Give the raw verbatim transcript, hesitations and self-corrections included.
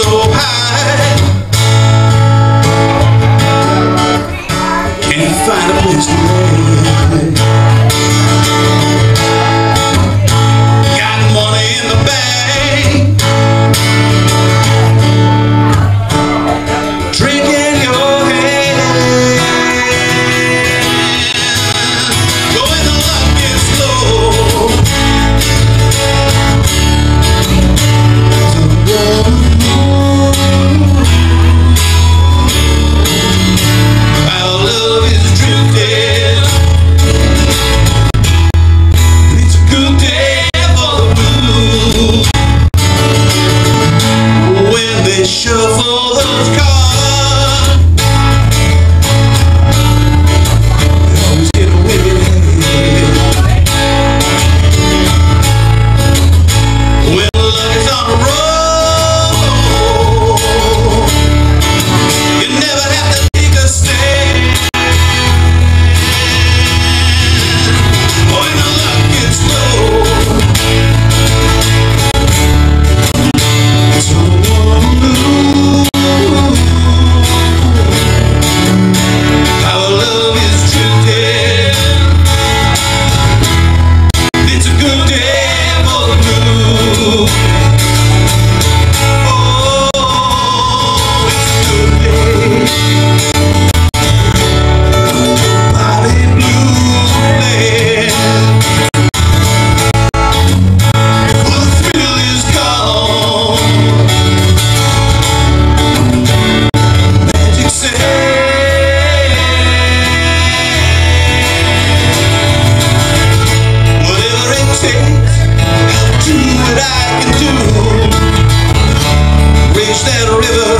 so high. Can you find a place to lay? Got money in the bank, drink in your hand. Go in the luck gets slow. Our love is drifting. It's a good day for the blue. When they shuffle those cards, they always get a winning hand. When luck is on the road, you never have to take a stand. When the luck gets low, it's all blue. Our love is drifting. It's a good day for the blue. Oh, it's a good day. Bobby Blue land. Well, the thrill is gone. Magic said, whatever it takes, I'll do what I can do. Reach that river